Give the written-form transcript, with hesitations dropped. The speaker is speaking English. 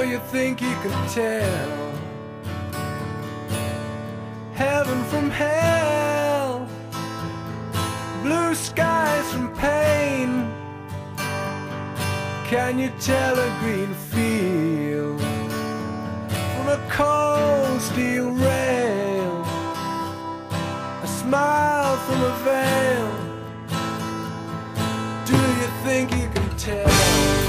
you think you can tell heaven from hell, blue skies from pain? Can you tell a green field from a cold steel rail, a smile from a veil? Do you think you can tell?